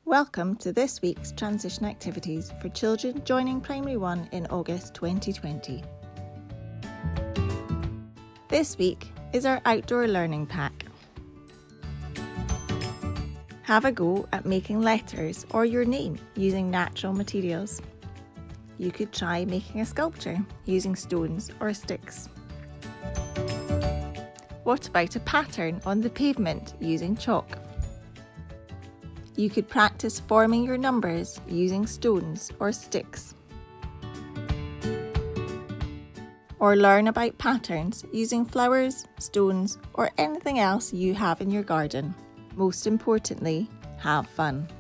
Welcome to this week's transition activities for children joining Primary 1 in August 2020. This week is our outdoor learning pack. Have a go at making letters or your name using natural materials. You could try making a sculpture using stones or sticks. What about a pattern on the pavement using chalk? You could practice forming your numbers using stones or sticks. Or learn about patterns using flowers, stones, or anything else you have in your garden. Most importantly, have fun.